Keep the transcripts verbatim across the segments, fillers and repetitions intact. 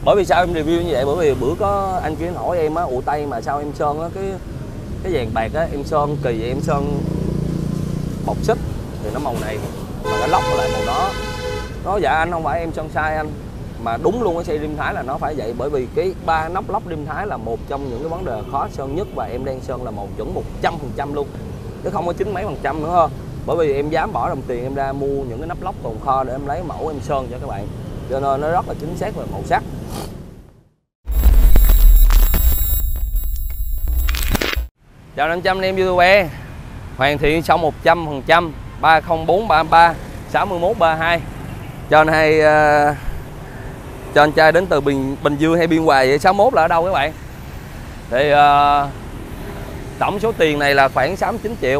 Bởi vì sao em review như vậy? Bởi vì bữa có anh kia hỏi em á, ụ tay mà sao em sơn á, cái cái vàng bạc á em sơn kỳ vậy, em sơn bọc xích thì nó màu này mà cái lóc lại màu đó. Nó dạ anh không phải em sơn sai anh, mà đúng luôn cái xe rim Thái là nó phải vậy. Bởi vì cái ba nắp lóc rim Thái là một trong những cái vấn đề khó sơn nhất, và em đang sơn là màu chuẩn một trăm phần trăm luôn, chứ không có chín mấy phần trăm nữa hơn. Bởi vì em dám bỏ đồng tiền em ra mua những cái nắp lóc tồn kho để em lấy mẫu em sơn cho các bạn, cho nên nó rất là chính xác về màu sắc. Chào năm trăm anh em YouTube, hoàn thiện xong một trăm phần trăm, ba không bốn ba ba sáu một ba hai. Cho anh hay uh, cho anh trai đến từ Bình Bình Dương hay Biên Hòa vậy? sáu mốt là ở đâu các bạn? Thì uh, tổng số tiền này là khoảng sáu mươi chín triệu.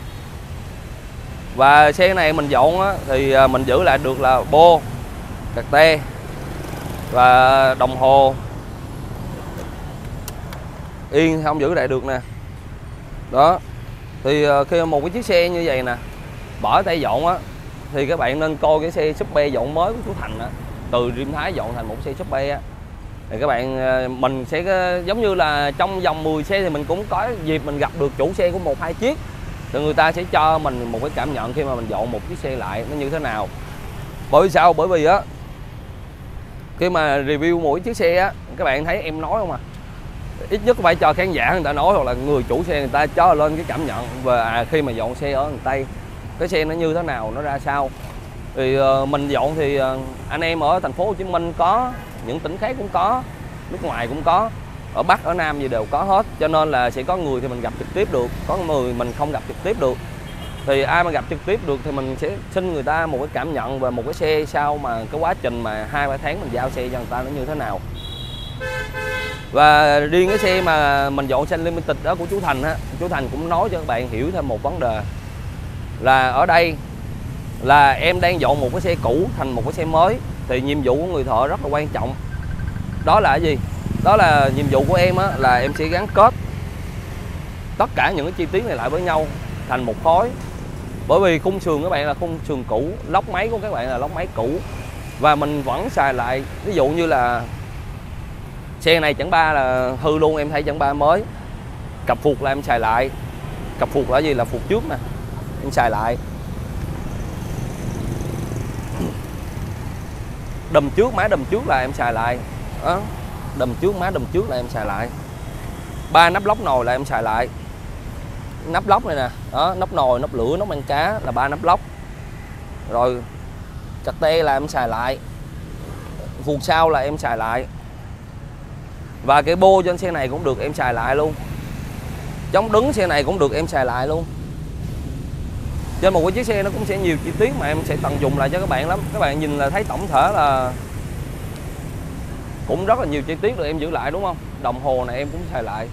Và xe này mình dọn á, thì uh, mình giữ lại được là bô, cạc tê và đồng hồ yên không giữ lại được nè. Đó thì uh, khi một cái chiếc xe như vậy nè bỏ tay dọn á, thì các bạn nên coi cái xe Super dọn mới của chú Thành á, từ rim Thái dọn thành một xe Super á, thì các bạn uh, mình sẽ uh, giống như là trong vòng mười xe thì mình cũng có dịp mình gặp được chủ xe của một hai chiếc, thì người ta sẽ cho mình một cái cảm nhận khi mà mình dọn một chiếc xe lại nó như thế nào. Bởi vì sao? Bởi vì á, khi mà review mỗi chiếc xe á, các bạn thấy em nói không à, ít nhất phải cho khán giả người ta nói, hoặc là người chủ xe người ta cho lên cái cảm nhận về à, khi mà dọn xe ở miền Tây cái xe nó như thế nào, nó ra sao. Thì uh, mình dọn thì uh, anh em ở thành phố Hồ Chí Minh có, những tỉnh khác cũng có, nước ngoài cũng có, ở Bắc ở Nam gì đều có hết, cho nên là sẽ có người thì mình gặp trực tiếp được, có người mình không gặp trực tiếp được. Thì ai mà gặp trực tiếp được thì mình sẽ xin người ta một cái cảm nhận về một cái xe sau mà cái quá trình mà hai ba tháng mình giao xe cho người ta nó như thế nào. Và riêng cái xe mà mình dọn xanh Limited đó của chú Thành á, chú Thành cũng nói cho các bạn hiểu thêm một vấn đề là ở đây là em đang dọn một cái xe cũ thành một cái xe mới, thì nhiệm vụ của người thợ rất là quan trọng. Đó là cái gì? Đó là nhiệm vụ của em á, là em sẽ gắn kết tất cả những cái chi tiết này lại với nhau thành một khối. Bởi vì khung sườn các bạn là khung sườn cũ, lốc máy của các bạn là lốc máy cũ, và mình vẫn xài lại. Ví dụ như là xe này chẳng ba là hư luôn, em thấy chẳng ba mới. Cặp phuộc là em xài lại. Cặp phuộc là gì? Là phuộc trước nè, em xài lại. Đùm trước, má đùm trước là em xài lại. Đó, đùm trước, má đùm trước là em xài lại. Ba nắp lốc nồi là em xài lại. Nắp lốc này nè, đó, nắp nồi, nắp lửa, nắp ăn cá là ba nắp lốc. Rồi cạc tê là em xài lại. Phuộc sau là em xài lại. Và cái bô trên xe này cũng được em xài lại luôn. Chống đứng xe này cũng được em xài lại luôn. Trên một cái chiếc xe nó cũng sẽ nhiều chi tiết mà em sẽ tận dụng lại cho các bạn lắm. Các bạn nhìn là thấy tổng thể là cũng rất là nhiều chi tiết được em giữ lại, đúng không? Đồng hồ này em cũng xài lại.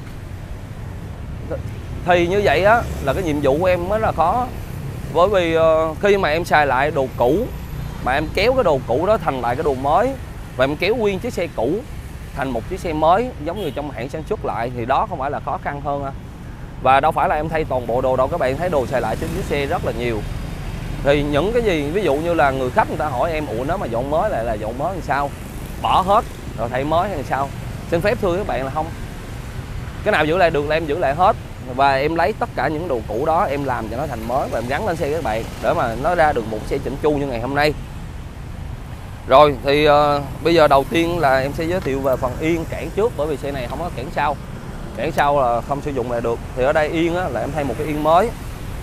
Thì như vậy á là cái nhiệm vụ của em mới là khó. Bởi vì uh, khi mà em xài lại đồ cũ mà em kéo cái đồ cũ đó thành lại cái đồ mới, và em kéo nguyên chiếc xe cũ thành một chiếc xe mới giống như trong hãng sản xuất lại, thì đó không phải là khó khăn hơn à. Và đâu phải là em thay toàn bộ đồ đâu, các bạn thấy đồ xài lại trên chiếc xe rất là nhiều. Thì những cái gì, ví dụ như là người khách người ta hỏi em, ủa nếu mà dọn mới lại là dọn mới thì sao, bỏ hết rồi thay mới hay sao? Xin phép thưa các bạn là không, cái nào giữ lại được là em giữ lại hết. Và em lấy tất cả những đồ cũ đó em làm cho nó thành mới và em gắn lên xe các bạn, để mà nó ra được một xe chỉnh chu như ngày hôm nay. Rồi thì uh, bây giờ đầu tiên là em sẽ giới thiệu về phần yên cản trước, bởi vì xe này không có cản sau. Cản sau là không sử dụng lại được. Thì ở đây yên á, là em thay một cái yên mới.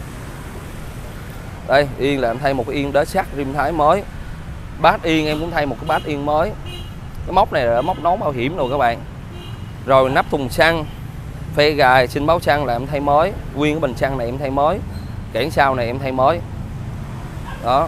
Đây, yên là em thay một cái yên đế sắt rim Thái mới. Bát yên em cũng thay một cái bát yên mới. Cái móc này là móc nón bảo hiểm rồi các bạn. Rồi nắp thùng xăng, phe gài, xin báo xăng là em thay mới. Nguyên cái bình xăng này em thay mới. Cản sau này em thay mới. Đó.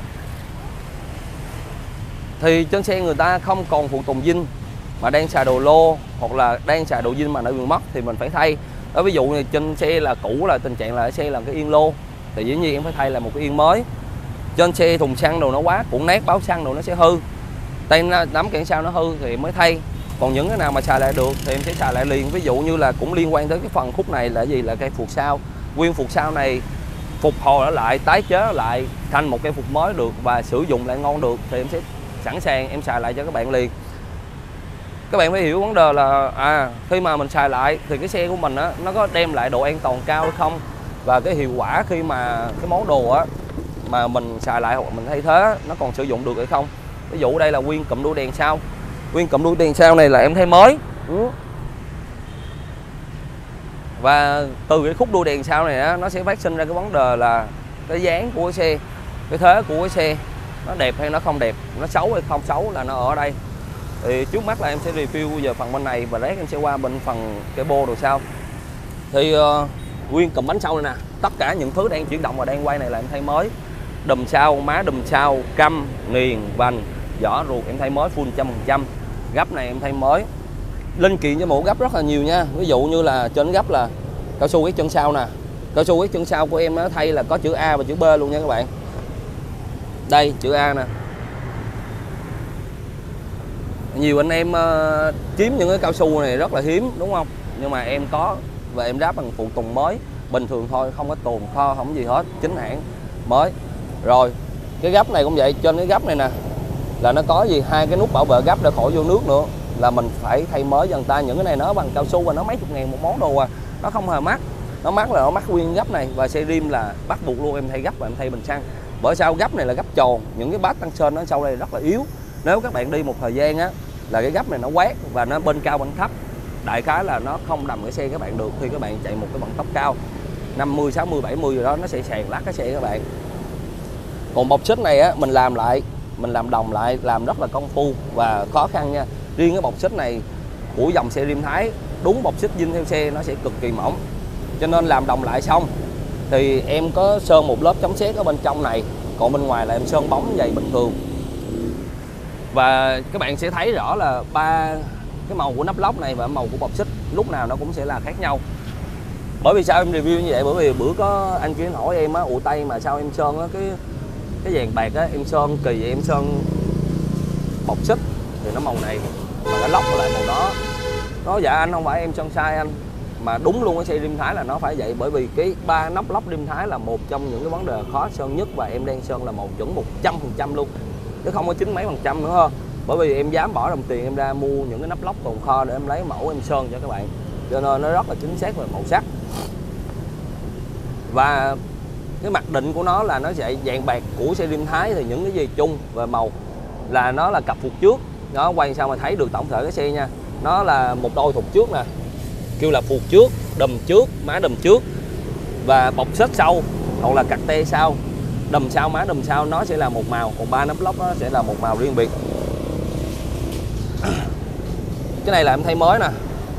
Thì trên xe người ta không còn phụ tùng zin mà đang xài đồ lô, hoặc là đang xài đồ zin mà nó bị mất thì mình phải thay. Đó, ví dụ như trên xe là cũ là tình trạng là xe là cái yên lô thì dĩ nhiên em phải thay là một cái yên mới. Trên xe thùng xăng đồ nó quá cũng nát, báo xăng đồ nó sẽ hư, tay nắm cản sau nó hư thì mới thay. Còn những cái nào mà xài lại được thì em sẽ xài lại liền. Ví dụ như là cũng liên quan tới cái phần khúc này là gì, là cây phuộc sau. Nguyên phuộc sau này phục hồi nó lại, tái chế nó lại thành một cây phuộc mới được và sử dụng lại ngon được thì em sẽ sẵn sàng em xài lại cho các bạn liền. các bạn phải hiểu vấn đề là à khi mà mình xài lại thì cái xe của mình á nó có đem lại độ an toàn cao hay không, và cái hiệu quả khi mà cái món đồ á mà mình xài lại hoặc mình thay thế nó còn sử dụng được hay không. Ví dụ đây là nguyên cụm đuôi đèn sau, nguyên cụm đuôi đèn sau này là em thay mới. Ừ. Và từ cái khúc đuôi đèn sau này á, nó sẽ phát sinh ra cái vấn đề là cái dáng của cái xe, cái thế của cái xe nó đẹp hay nó không đẹp, nó xấu hay không xấu là nó ở đây. Thì trước mắt là em sẽ review giờ phần bên này và lát em sẽ qua bên phần cái bô đồ sau. Thì uh, nguyên cụm bánh sau này nè, tất cả những thứ đang chuyển động và đang quay này là em thay mới. Đùm sau, má đùm sau, căm, niền, vành, vỏ ruột em thay mới full trăm phần trăm. Gấp này em thay mới. Linh kiện cho mẫu gấp rất là nhiều nha. Ví dụ như là trên gấp là cao su cái chân sau nè, cao su cái chân sau của em nó thay là có chữ A và chữ B luôn nha các bạn. Đây chữ A nè. Nhiều anh em uh, kiếm những cái cao su này rất là hiếm đúng không, nhưng mà em có và em ráp bằng phụ tùng mới bình thường thôi, không có tồn kho không gì hết, chính hãng mới. Rồi cái gấp này cũng vậy, trên cái gấp này nè là nó có gì hai cái nút bảo vệ gấp để khỏi vô nước nữa, là mình phải thay mới cho người ta. Những cái này nó bằng cao su và nó mấy chục ngàn một món đồ à, nó không hề mắc. Nó mắc là nó mắc nguyên gấp này, và xe rim là bắt buộc luôn em thay gấp và em thay bình xăng. Bởi sao gấp này là gấp tròn, những cái bát tăng sơn nó sau đây rất là yếu. Nếu các bạn đi một thời gian á là cái gấp này nó quét và nó bên cao bên thấp, đại khái là nó không đầm cái xe các bạn được. Khi các bạn chạy một cái vận tốc cao năm mươi, sáu mươi, bảy mươi rồi đó, nó sẽ sàn lát cái xe các bạn. Còn bọc xích này á mình làm lại, mình làm đồng lại, làm rất là công phu và khó khăn nha. Riêng cái bọc xích này của dòng xe Rim Thái, đúng bọc xích zin theo xe nó sẽ cực kỳ mỏng, cho nên làm đồng lại xong thì em có sơn một lớp chống sét ở bên trong này, còn bên ngoài là em sơn bóng dày bình thường. Và các bạn sẽ thấy rõ là ba cái màu của nắp lốc này và màu của bọc xích lúc nào nó cũng sẽ là khác nhau. Bởi vì sao em review như vậy? Bởi vì bữa có anh kia hỏi em á, ụ Tây mà sao em sơn á, cái cái vàng bạc á em sơn kỳ vậy, em sơn bọc xích thì nó màu này mà cái lốc lại màu đó. Nó dạ anh không phải em sơn sai anh, mà đúng luôn cái xe Rim Thái là nó phải vậy. Bởi vì cái ba nắp lốc Rim Thái là một trong những cái vấn đề khó sơn nhất, và em đang sơn là màu chuẩn một trăm phần trăm luôn, chứ không có chín mấy phần trăm nữa hơn. Bởi vì em dám bỏ đồng tiền em ra mua những cái nắp lốc tồn kho để em lấy mẫu em sơn cho các bạn, cho nên nó rất là chính xác về màu sắc. Và cái mặc định của nó là nó sẽ vàng bạc của xe Rim Thái, thì những cái gì chung về màu là nó là cặp phục trước. Nó quay sao mà thấy được tổng thể cái xe nha. Nó là một đôi phục trước nè, kêu là phục trước, đùm trước, má đùm trước, và bọc xích sau hoặc là cặt tê sau. Đùm sau, má đùm sau nó sẽ là một màu, còn ba nắp lốc nó sẽ là một màu riêng biệt. Cái này là em thay mới nè,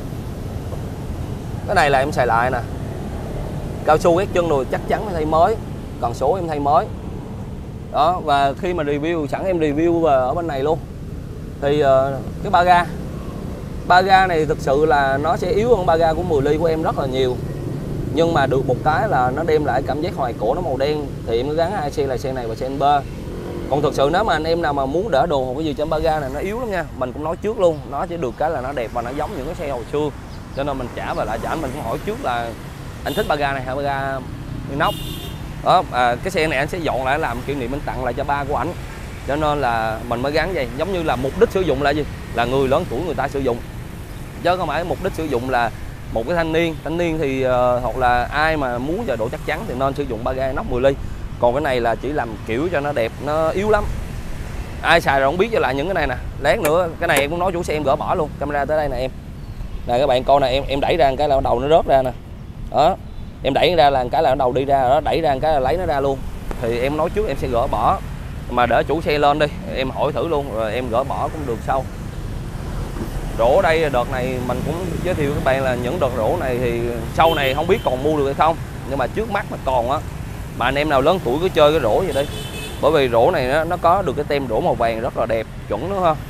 cái này là em xài lại nè. Cao su các chân rồi chắc chắn phải thay mới, còn số em thay mới đó. Và khi mà review sẵn em review về ở bên này luôn. Thì uh, cái ba ga ba ga này thực sự là nó sẽ yếu hơn ba ga của mười ly của em rất là nhiều, nhưng mà được một cái là nó đem lại cảm giác hoài cổ nó màu đen, thì em gắn hai xe là xe này và xe B. Còn thực sự nếu mà anh em nào mà muốn đỡ đồ hoặc cái gì trên ba ga này nó yếu lắm nha. Mình cũng nói trước luôn, nó chỉ được cái là nó đẹp và nó giống những cái xe hồi xưa, cho nên mình trả về lại cho anh. Mình cũng hỏi trước là anh thích ba ga này hay ba ga inox đó. À, cái xe này anh sẽ dọn lại làm kỷ niệm, anh tặng lại cho ba của ảnh, cho nên là mình mới gắn vậy. Giống như là mục đích sử dụng là gì, là người lớn tuổi người ta sử dụng, chứ không phải mục đích sử dụng là một cái thanh niên thanh niên thì uh, hoặc là ai mà muốn giờ độ chắc chắn thì nên sử dụng ba ga inox mười ly. Còn cái này là chỉ làm kiểu cho nó đẹp, nó yếu lắm. Ai xài rồi không biết, cho lại những cái này nè. Lát nữa cái này em cũng nói chủ xe em gỡ bỏ luôn. Camera tới đây nè em, nè các bạn coi nè, em em đẩy ra một cái là đầu nó rớt ra nè đó. Em đẩy ra là một cái là đầu đi ra đó, đẩy ra một cái là lấy nó ra luôn. Thì em nói trước em sẽ gỡ bỏ, mà để chủ xe lên đi em hỏi thử luôn rồi em gỡ bỏ cũng được sau. Rổ đây đợt này mình cũng giới thiệu các bạn là những đợt rổ này thì sau này không biết còn mua được hay không, nhưng mà trước mắt mà còn á, mà anh em nào lớn tuổi cứ chơi cái rổ vậy đi. Bởi vì rổ này nó, nó có được cái tem rổ màu vàng rất là đẹp, chuẩn nữa ha.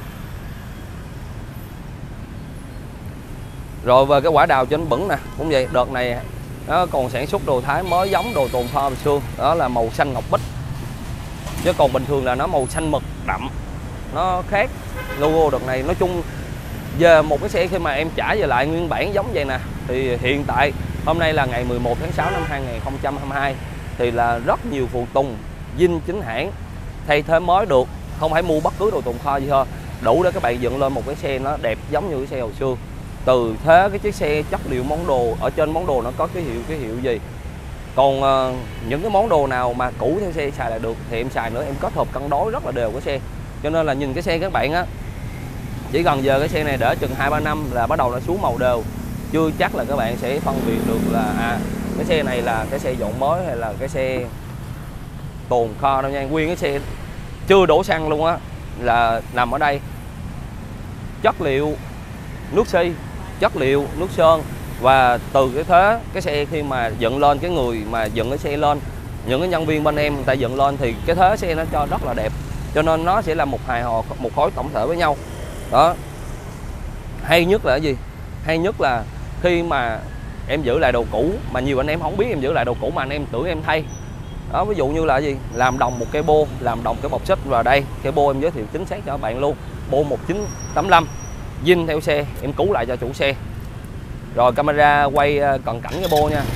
Rồi về cái quả đào trên bẩn nè, cũng vậy. Đợt này nó còn sản xuất đồ Thái mới giống đồ tồn kho hồi xưa, đó là màu xanh ngọc bích, chứ còn bình thường là nó màu xanh mực đậm, nó khác. Logo đợt này nói chung về một cái xe khi mà em trả về lại nguyên bản giống vậy nè, thì hiện tại hôm nay là ngày mười một tháng sáu năm hai nghìn không trăm hai mươi hai, thì là rất nhiều phụ tùng zin chính hãng thay thế mới được, không phải mua bất cứ đồ tồn kho gì thôi. đủ để các bạn dựng lên một cái xe nó đẹp giống như cái xe hồi xưa. Từ thế cái chiếc xe chất liệu món đồ, ở trên món đồ nó có cái hiệu cái hiệu gì. Còn uh, những cái món đồ nào mà cũ theo xe xài lại được thì em xài nữa, em kết hợp cân đối rất là đều cái xe. Cho nên là nhìn cái xe các bạn á, chỉ cần giờ cái xe này để chừng hai ba năm là bắt đầu nó xuống màu đều, chưa chắc là các bạn sẽ phân biệt được là à cái xe này là cái xe dọn mới hay là cái xe tồn kho đâu nha. Nguyên cái xe chưa đổ xăng luôn á là nằm ở đây. Chất liệu nước xi, chất liệu nước sơn, và từ cái thế cái xe khi mà dựng lên, cái người mà dựng cái xe lên, những cái nhân viên bên em người ta dựng lên thì cái thế xe nó cho rất là đẹp, cho nên nó sẽ là một hài hòa, một khối tổng thể với nhau đó. Hay nhất là cái gì? Hay nhất là khi mà em giữ lại đồ cũ mà nhiều anh em không biết em giữ lại đồ cũ mà anh em tưởng em thay đó. Ví dụ như là cái gì? Làm đồng một cây bô, làm đồng cái bọc xích vào đây. Cây bô em giới thiệu chính xác cho các bạn luôn, bô một chín tám lăm zin theo xe, em cứu lại cho chủ xe. Rồi camera quay cận cảnh cái bô nha.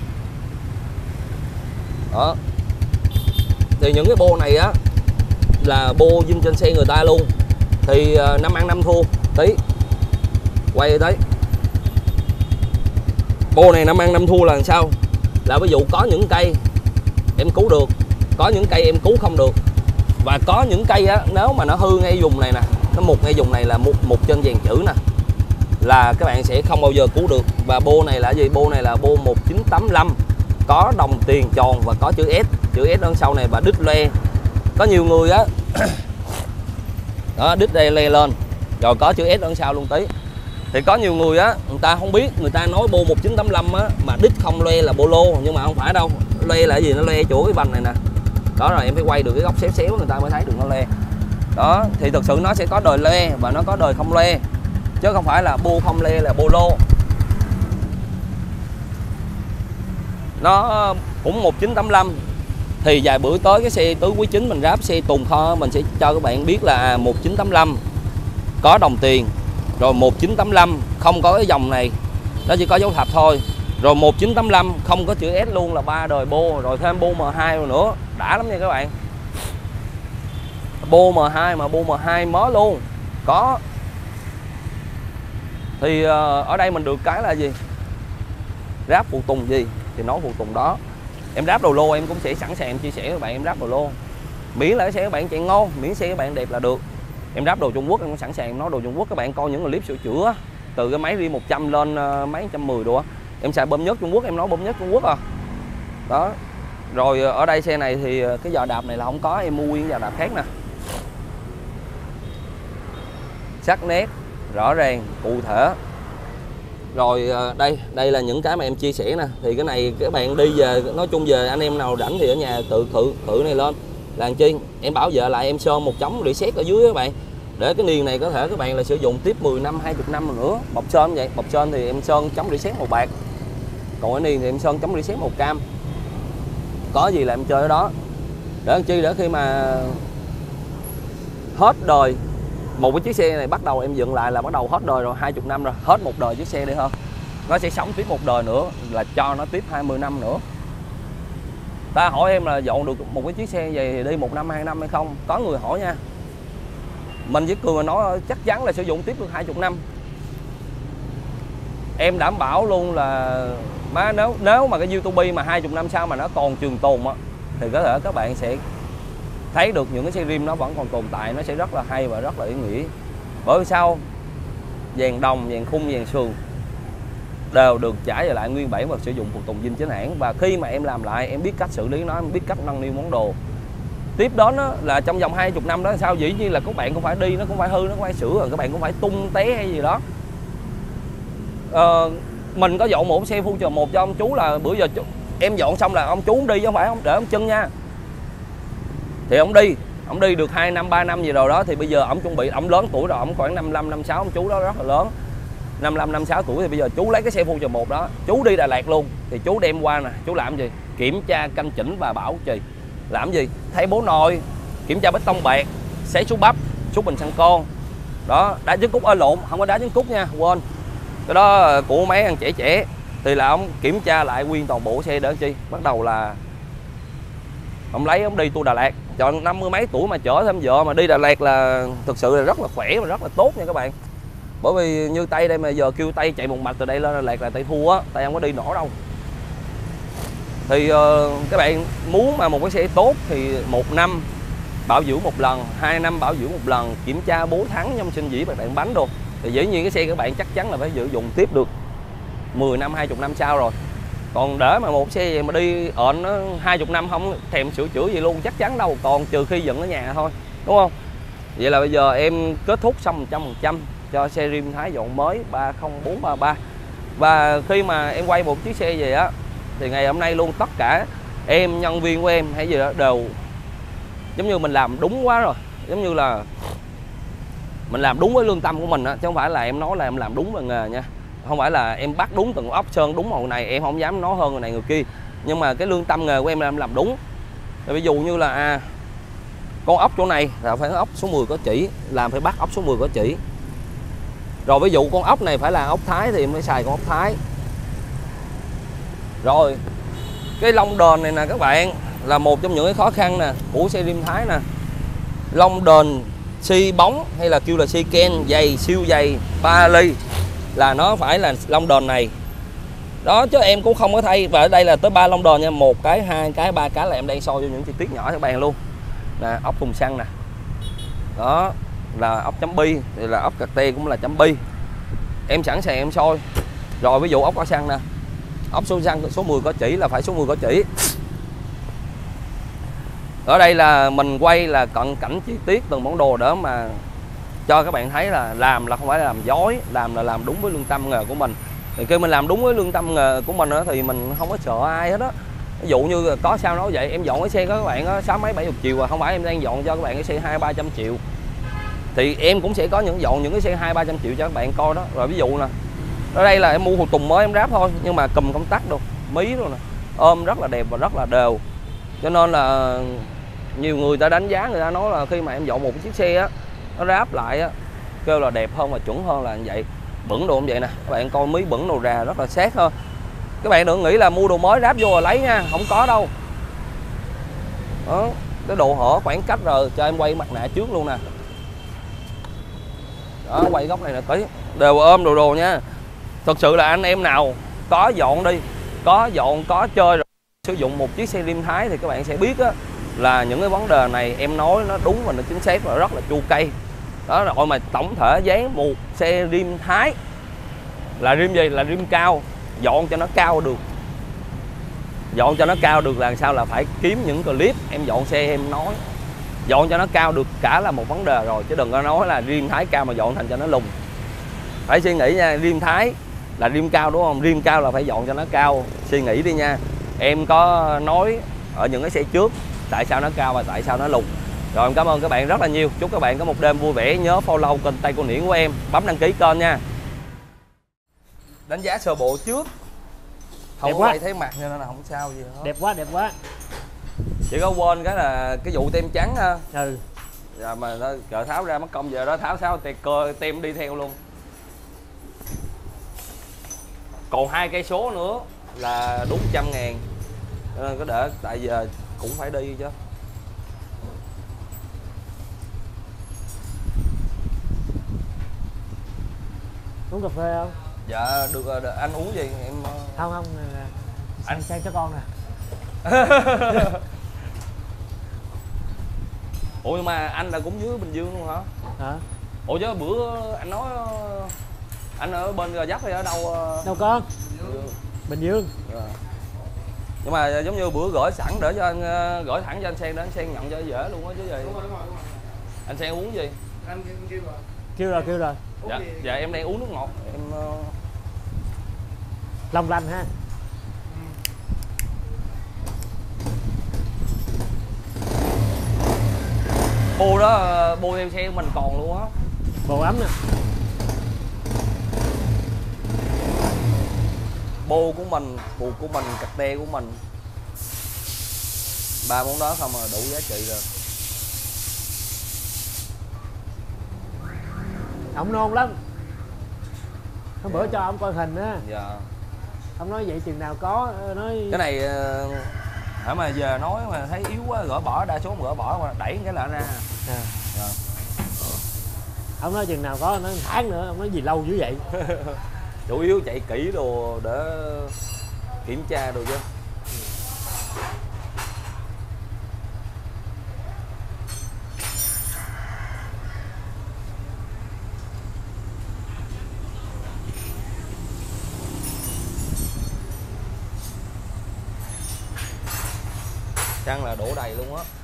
Đó. Thì những cái bô này á là bô zin trên xe người ta luôn. Thì năm ăn năm thua tí. Quay tới. Bô này năm ăn năm thua là làm sao? Là ví dụ có những cây em cứu được, có những cây em cứu không được. Và có những cây á, nếu mà nó hư ngay vùng này nè, nó mục ngay vùng này là một, một trên dàn chữ nè, là các bạn sẽ không bao giờ cứu được. Và bô này là gì? Bô này là bô một chín tám lăm, có đồng tiền tròn và có chữ S, chữ S đằng sau này và đít le. Có nhiều người á đó, đít đây le lên rồi có chữ S đằng sau luôn tí. Thì có nhiều người á, người ta không biết, người ta nói bô một chín tám lăm á mà đít không loe là bô lô, nhưng mà không phải đâu. Loe là gì? Nó loe chỗ cái vành này nè. Đó, rồi em phải quay được cái góc xéo xéo người ta mới thấy được nó loe. Đó, thì thực sự nó sẽ có đời loe và nó có đời không loe, chứ không phải là bô không le là bô lô. Nó cũng một chín tám lăm. Thì vài bữa tới cái xe tứ quý chính mình ráp xe tồn kho, mình sẽ cho các bạn biết là một chín tám lăm có đồng tiền, rồi một chín tám lăm không có cái dòng này, nó chỉ có dấu thập thôi. Rồi một chín tám lăm không có chữ S luôn là ba đời bô, rồi thêm bô M hai rồi nữa, đã lắm nha các bạn. Bô M hai mà bô M hai mới luôn có. Thì ở đây mình được cái là gì? Ráp phụ tùng gì thì nói phụ tùng đó. Em ráp đồ lô em cũng sẽ sẵn sàng em chia sẻ với các bạn em ráp đồ lô. Miễn là cái xe các bạn chạy ngon, miễn xe các bạn đẹp là được. Em ráp đồ Trung Quốc em cũng sẵn sàng em nói đồ Trung Quốc. Các bạn coi những clip sửa chữa từ cái máy Ri một trăm lên máy một trăm mười đồ á, em xài bơm nhớt Trung Quốc, em nói bơm nhớt Trung Quốc à. Đó. Rồi ở đây xe này thì cái giò đạp này là không có, em mua nguyên giò đạp khác nè. Sắc nét rõ ràng cụ thể. Rồi đây đây là những cái mà em chia sẻ nè. Thì cái này các bạn đi về, nói chung về anh em nào rảnh thì ở nhà tự khử khử này lên làm chi. Em bảo vợ lại em sơn một chấm reset ở dưới các bạn, để cái niên này có thể các bạn là sử dụng tiếp mười năm hai mươi năm nữa. Bọc sơn vậy, bọc sơn thì em sơn chấm reset màu bạc, còn cái niên thì em sơn chấm reset màu cam. Có gì là em chơi ở đó, để làm chi để khi mà hết đời một cái chiếc xe này bắt đầu em dựng lại là bắt đầu hết đời rồi, hai mươi năm rồi, hết một đời chiếc xe đi hơn. Nó sẽ sống tiếp một đời nữa, là cho nó tiếp hai mươi năm nữa. Ta hỏi em là dọn được một cái chiếc xe vậy thì đi một năm hai năm hay không? Có người hỏi nha. Mình chỉ cười mà nói chắc chắn là sử dụng tiếp được hai mươi năm. Em đảm bảo luôn là má nếu nếu mà cái YouTube mà hai mươi năm sau mà nó còn trường tồn á, thì có thể các bạn sẽ thấy được những cái xe rim nó vẫn còn tồn tại, nó sẽ rất là hay và rất là ý nghĩa. Bởi vì sao? Dàn đồng, dàn khung, dàn sườn đều được trả về lại nguyên bản và sử dụng phụ tùng zin chính hãng. Và khi mà em làm lại em biết cách xử lý nó, em biết cách nâng niu món đồ. Tiếp đó nó là trong vòng hai mươi năm đó sao dĩ nhiên là các bạn cũng phải đi, nó cũng phải hư, nó cũng phải sửa, rồi các bạn cũng phải tung té hay gì đó. Ờ, mình có dọn một xe Future một cho ông chú là bữa giờ em dọn xong là ông chú đi chứ không phải không để ông chân nha. Thì ông đi, ông đi được hai năm ba năm gì rồi đó, thì bây giờ ông chuẩn bị, ông lớn tuổi rồi, ông khoảng năm mươi lăm năm mươi sáu, ông chú đó rất là lớn. năm mươi lăm năm mươi sáu tuổi thì bây giờ chú lấy cái xe Future một đó, chú đi Đà Lạt luôn, thì chú đem qua nè, chú làm gì? Kiểm tra canh chỉnh và bảo trì. Làm gì? Thay bố nồi, kiểm tra bê tông bạc, xấy số bắp, số bình xăng con. Đó, đá trứng cút ơi lộn, không có đá trứng cút nha, quên. Cái đó của mấy anh trẻ trẻ. Thì là ông kiểm tra lại nguyên toàn bộ xe để chi? Bắt đầu là ông lấy ông đi tour Đà Lạt, Cho năm mươi mấy tuổi mà chở thêm vợ mà đi Đà Lạt là thực sự là rất là khỏe và rất là tốt nha các bạn. Bởi vì như Tây đây mà giờ kêu Tây chạy một mạch từ đây lên Đà Lạt là Tây thua á, Tây không có đi nổi đâu. Thì uh, các bạn muốn mà một cái xe tốt thì một năm bảo dưỡng một lần, hai năm bảo dưỡng một lần, kiểm tra bốn tháng nhâm sinh dĩ bạc đạn bánh đồ. Thì dĩ nhiên cái xe các bạn chắc chắn là phải sử dụng tiếp được mười năm, hai mươi năm sau rồi. Còn để mà một xe mà đi ợn nó hai mươi năm không thèm sửa chữa gì luôn chắc chắn đâu, còn trừ khi dựng ở nhà thôi, đúng không? Vậy là bây giờ em kết thúc xong một trăm phần trăm cho xe Rim Thái dọn mới ba không bốn ba ba. Và khi mà em quay một chiếc xe về á thì ngày hôm nay luôn tất cả em, nhân viên của em hay gì đó đều giống như mình làm đúng quá rồi, giống như là mình làm đúng với lương tâm của mình á, chứ không phải là em nói là em làm đúng về nghề nha. Không phải là em bắt đúng từng ốc sơn đúng màu này, em không dám nói hơn người này người kia, nhưng mà cái lương tâm nghề của em là em làm đúng. Ví dụ như là à, con ốc chỗ này là phải ốc số mười có chỉ, làm phải bắt ốc số mười có chỉ. Rồi ví dụ con ốc này phải là ốc Thái thì em phải xài con ốc Thái. Rồi cái lông đền này nè các bạn, là một trong những cái khó khăn nè của xe Rim Thái nè. Lông đền xi bóng hay là kêu là xi ken dày, siêu dày ba ly là nó phải là lông đền này đó, chứ em cũng không có thay. Và ở đây là tới ba lông đền nha, một cái, hai cái, ba cái là em đang soi vô những chi tiết nhỏ các bạn luôn nè. Ốc thùng xăng nè, đó là ốc chấm bi, thì là ốc cạc tê cũng là chấm bi, em sẵn sàng em soi. Rồi ví dụ ốc có xăng nè, ốc số xăng số mười có chỉ là phải số mười có chỉ. Ở đây là mình quay là cận cảnh chi tiết từng món đồ đó mà cho các bạn thấy là làm là không phải là làm dối, làm là làm đúng với lương tâm nghề của mình. Thì khi mình làm đúng với lương tâm nghề của mình đó, thì mình không có sợ ai hết á. Ví dụ như có sao nói vậy, em dọn cái xe của các bạn sáu mấy bảy chục triệu à, không phải em đang dọn cho các bạn cái xe hai ba trăm triệu. Thì em cũng sẽ có những dọn những cái xe hai ba trăm triệu cho các bạn coi đó. Rồi ví dụ nè, ở đây là em mua phụ tùng mới em ráp thôi, nhưng mà cùm công tắc đâu, mí rồi nè, ôm rất là đẹp và rất là đều. Cho nên là nhiều người ta đánh giá, người ta nói là khi mà em dọn một chiếc xe á, nó ráp lại á, kêu là đẹp hơn và chuẩn hơn là như vậy. Bẩn đồ như vậy nè, các bạn coi mí bẩn đồ ra rất là sát hơn. Các bạn đừng nghĩ là mua đồ mới ráp vô rồi lấy nha, không có đâu. Đó, cái độ hở khoảng cách rồi, cho em quay mặt nạ trước luôn nè. Đó, quay góc này là tí, đều ôm đồ đồ nha. Thật sự là anh em nào có dọn đi, có dọn, có chơi rồi sử dụng một chiếc xe Rim Thái thì các bạn sẽ biết á, là những cái vấn đề này em nói nó đúng và nó chính xác và rất là chu cây. Đó rồi mà tổng thể dán một xe Rim Thái là rim gì? Là rim cao. Dọn cho nó cao được, dọn cho nó cao được là sao? Là phải kiếm những clip em dọn xe em nói. Dọn cho nó cao được cả là một vấn đề rồi, chứ đừng có nói là rim Thái cao mà dọn thành cho nó lùn. Phải suy nghĩ nha, rim Thái là rim cao đúng không? Rim cao là phải dọn cho nó cao. Suy nghĩ đi nha. Em có nói ở những cái xe trước tại sao nó cao và tại sao nó lùn. Rồi em cảm ơn các bạn rất là nhiều. Chúc các bạn có một đêm vui vẻ. Nhớ follow kênh Tây Cô Niễn của em, bấm đăng ký kênh nha. Đánh giá sơ bộ trước, không có quay thấy mặt nên là không sao gì hết. Đẹp quá, đẹp quá. Chỉ có quên cái là cái vụ tem trắng ha. Ừ. Rồi mà nó chợ tháo ra mất công giờ đó tháo sao tem cơ tem đi theo luôn. Còn hai cây số nữa là đúng trăm ngàn. Nên có để tại giờ cũng phải đi chứ. Uống cà phê không? Dạ được rồi, anh uống gì em không không anh sang cho con nè. Ủa nhưng mà anh là cũng dưới Bình Dương luôn hả? Hả? Ủa chứ bữa anh nói anh ở bên Gò Vấp hay ở đâu? Đâu con? Bình Dương. Rồi. Nhưng mà giống như bữa gửi sẵn để cho anh gửi thẳng cho anh Sen để anh Sen nhận cho dễ luôn á chứ gì. Đúng rồi, đúng rồi, đúng rồi. Anh Sen uống gì? Anh kêu rồi. Kêu rồi, kêu rồi. Dạ, dạ em đang uống nước ngọt. Em uh... long lanh ha. Bô đó, bô theo xe của mình còn luôn á. Bồ ấm nè. Bô của mình, bù của mình, cặp te của mình. Ba món đó không mà đủ giá trị rồi. Ông nôn lắm. Hôm bữa cho ông coi hình á. Dạ. Ông nói vậy chừng nào có nói. Cái này hả mà giờ nói mà thấy yếu quá gỡ bỏ, đa số gỡ bỏ mà đẩy cái là ra. À. Rồi. Ông nói chừng nào có nói tháng nữa, ông nói gì lâu dữ vậy? Chủ yếu chạy kỹ đồ để kiểm tra đồ chứ. Xăng là đổ đầy luôn á.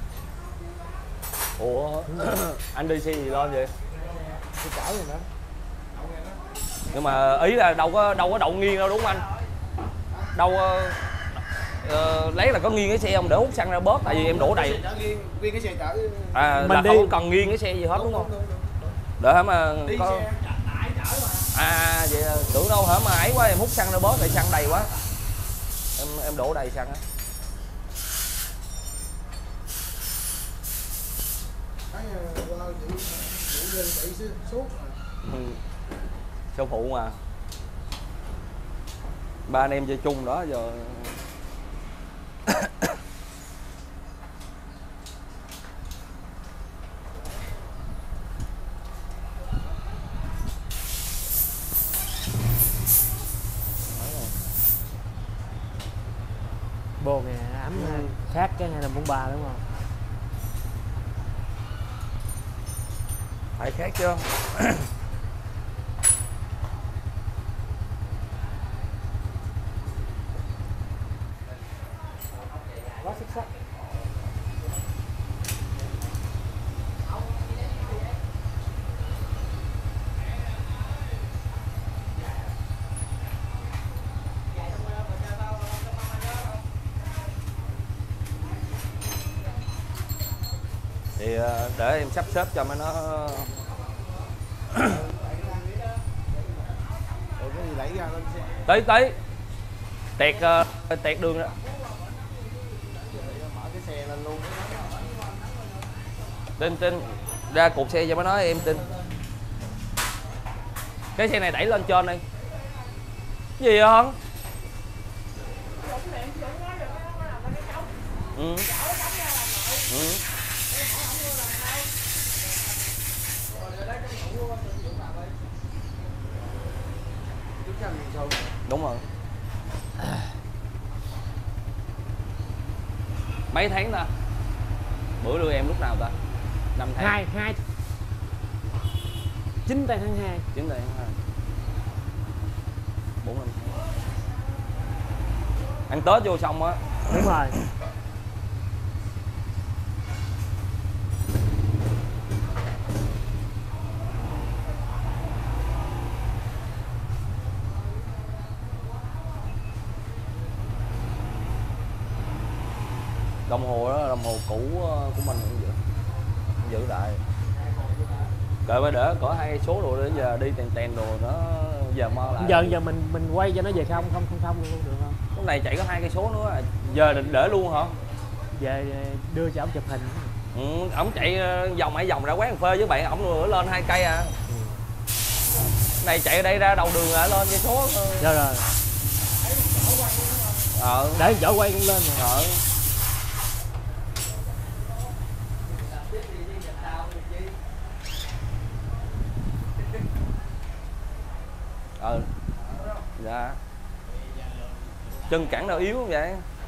Ủa anh đi xe gì lên vậy? Tôi cảo rồi đó. Nhưng mà ý là đâu có đâu có đậu nghiêng đâu đúng không anh? Đâu uh, lấy là có nghiêng cái xe không để hút xăng ra bớt, tại vì em đổ đầy. Nguyên cái xe chở. À mình là đi không cần nghiêng cái xe gì hết đúng không? Đợi hả mà Đi có... xe tải chở mà. À vậy là tưởng đâu hả mà ấy quá em hút xăng ra bớt, tại xăng đầy quá. Em em đổ đầy xăng á. Ừ. Số phụ mà ba anh em chơi chung đó giờ. Bồ nè, ấm ừ. Khác cái hai năm bốn ba đúng không? Phải khác chứ. Quá xuất sắc. Thì để em sắp xếp cho mấy nó. Cái gì đẩy ra lên xe. Tí tí tẹt uh, tẹt đường đó. Mở cái xe lên luôn. Tin tin ra cột xe cho mấy nói em tin. Cái xe này đẩy lên trên đi. Cái gì không? Ừ. Ừ. Đúng rồi. Mấy tháng ta? Bữa đưa em lúc nào ta? Năm tháng. Hai hai. Chín tây tháng hai. Chín tây tháng hai. Bốn năm tháng. Ăn Tết vô xong á. Đúng rồi. Đồng hồ đó là đồng hồ cũ của mình cũng giữ giữ lại. Cỡ phải để có hai số rồi đến giờ đi tèn tèn đồ nó giờ mơ lại. Giờ giờ mình mình quay cho nó về không không không không luôn được không? Lúc này chạy có hai cây số nữa, giờ định để luôn hả? Về đưa cho ông chụp hình. Ừ, ổng chạy vòng hai vòng ra quán cà phê với bạn ổng nữa lên hai cây à. Ừ. Này chạy ở đây ra đầu đường lại lên cây số. Rồi rồi. Ờ. Để chỗ quay cũng lên rồi. Ờ. Ừ. Dạ. Chân cẳng nào yếu không vậy?